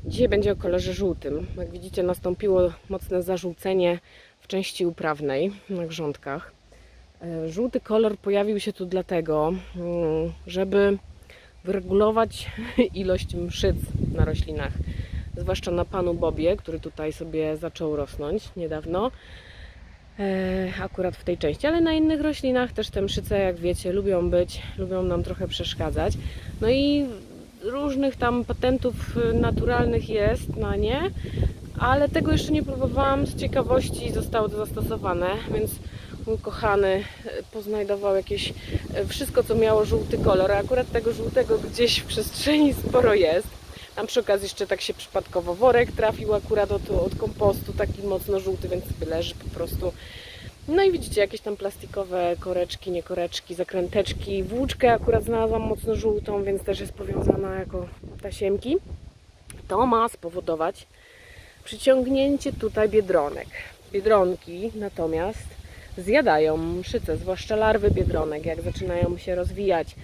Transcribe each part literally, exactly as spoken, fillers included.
Dzisiaj będzie o kolorze żółtym. Jak widzicie, nastąpiło mocne zażółcenie w części uprawnej na grządkach. Żółty kolor pojawił się tu dlatego, żeby wyregulować ilość mszyc na roślinach. Zwłaszcza na panu Bobie, który tutaj sobie zaczął rosnąć niedawno. Akurat w tej części, ale na innych roślinach też te mszyce, jak wiecie, lubią być, lubią nam trochę przeszkadzać. No i różnych tam patentów naturalnych jest na nie, ale tego jeszcze nie próbowałam. Z ciekawości zostało to zastosowane, więc mój kochany poznajdował jakieś wszystko, co miało żółty kolor, a akurat tego żółtego gdzieś w przestrzeni sporo jest. Tam przy okazji jeszcze tak się przypadkowo worek trafił akurat od, od kompostu, taki mocno żółty, więc sobie leży po prostu. No i widzicie, jakieś tam plastikowe koreczki, nie koreczki, zakręteczki. Włóczkę akurat znalazłam mocno żółtą, więc też jest powiązana jako tasiemki. To ma spowodować przyciągnięcie tutaj biedronek. Biedronki natomiast zjadają mszyce, zwłaszcza larwy biedronek. Jak zaczynają się rozwijać,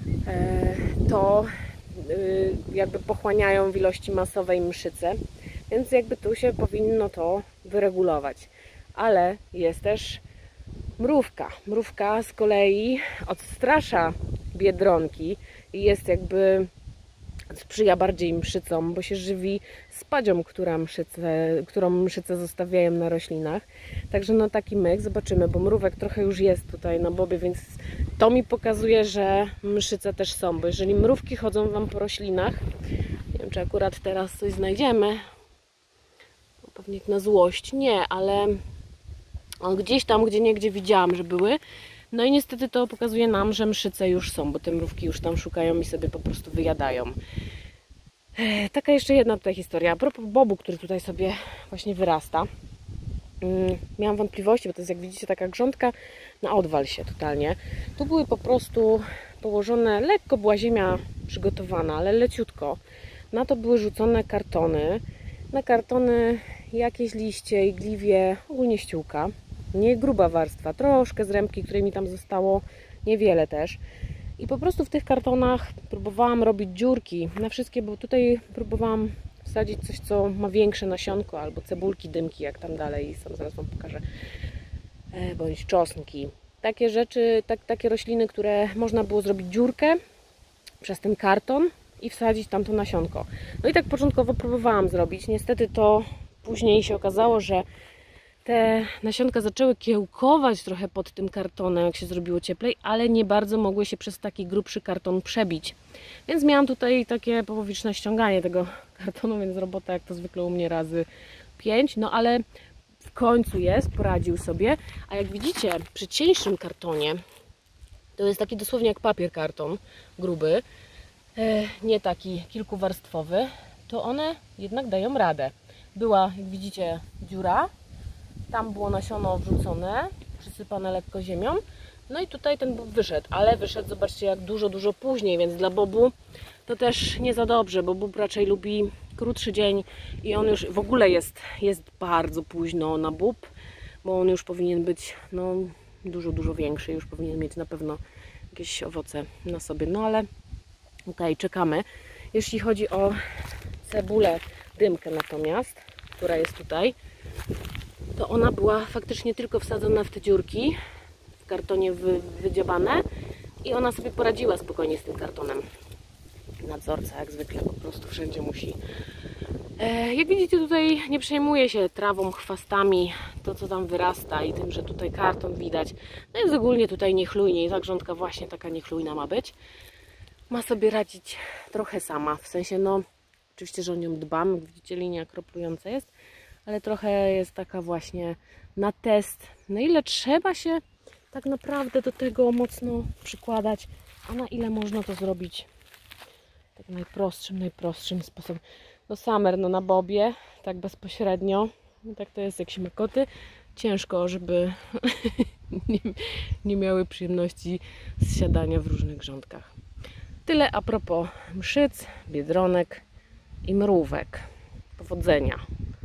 to jakby pochłaniają w ilości masowej mszyce, więc jakby tu się powinno to wyregulować. Ale jest też mrówka. Mrówka z kolei odstrasza biedronki i jest jakby sprzyja bardziej mszycom, bo się żywi spadzią, która mszyce, którą mszyce zostawiają na roślinach. Także no taki myk, zobaczymy, bo mrówek trochę już jest tutaj na Bobie, więc to mi pokazuje, że mszyce też są, bo jeżeli mrówki chodzą Wam po roślinach, nie wiem, czy akurat teraz coś znajdziemy, pewnie na złość, nie, ale gdzieś tam, gdzie niegdzie widziałam, że były. No i niestety to pokazuje nam, że mszyce już są, bo te mrówki już tam szukają i sobie po prostu wyjadają. Taka jeszcze jedna tutaj historia. A propos bobu, który tutaj sobie właśnie wyrasta. Miałam wątpliwości, bo to jest, jak widzicie, taka grządka na odwal się totalnie. Tu były po prostu położone, lekko była ziemia przygotowana, ale leciutko. Na to były rzucone kartony. Na kartony jakieś liście, igliwie, ogólnie ściółka. Nie gruba warstwa, troszkę z rębki, której mi tam zostało, niewiele też. I po prostu w tych kartonach próbowałam robić dziurki na wszystkie, bo tutaj próbowałam wsadzić coś, co ma większe nasionko, albo cebulki, dymki, jak tam dalej, sam zaraz Wam pokażę, e, bądź czosnki. Takie rzeczy, tak, takie rośliny, które można było zrobić dziurkę przez ten karton i wsadzić tam to nasionko. No i tak początkowo próbowałam zrobić, niestety to później się okazało, że te nasionka zaczęły kiełkować trochę pod tym kartonem, jak się zrobiło cieplej, ale nie bardzo mogły się przez taki grubszy karton przebić. Więc miałam tutaj takie połowiczne ściąganie tego kartonu, więc robota jak to zwykle u mnie razy pięć. No ale w końcu jest, poradził sobie. A jak widzicie, przy cieńszym kartonie, to jest taki dosłownie jak papier karton, gruby, nie taki kilkuwarstwowy, to one jednak dają radę. Była, jak widzicie, dziura. Tam było nasiono wrzucone, przysypane lekko ziemią. No i tutaj ten bob wyszedł, ale wyszedł, zobaczcie, jak dużo, dużo później, więc dla bobu to też nie za dobrze, bo bób raczej lubi krótszy dzień i on już w ogóle jest, jest bardzo późno na bób, bo on już powinien być no, dużo, dużo większy, już powinien mieć na pewno jakieś owoce na sobie. No ale okej, okay, czekamy. Jeśli chodzi o cebulę dymkę natomiast, która jest tutaj, to ona była faktycznie tylko wsadzona w te dziurki, w kartonie wy, wydziabane i ona sobie poradziła spokojnie z tym kartonem. Nadzorca jak zwykle po prostu wszędzie musi. E, jak widzicie, tutaj nie przejmuje się trawą, chwastami, to co tam wyrasta i tym, że tutaj karton widać. No jest ogólnie tutaj niechlujnie i ta grządka właśnie taka niechlujna ma być. Ma sobie radzić trochę sama, w sensie no oczywiście, że o nią dbam, jak widzicie, linia kroplująca jest, ale trochę jest taka właśnie na test, na ile trzeba się tak naprawdę do tego mocno przykładać, a na ile można to zrobić tak najprostszym, najprostszym sposobem. No summer, no na bobie, tak bezpośrednio, no tak to jest jak się ma koty, ciężko, żeby nie, nie miały przyjemności z siadania w różnych grządkach. Tyle a propos mszyc, biedronek i mrówek. Powodzenia!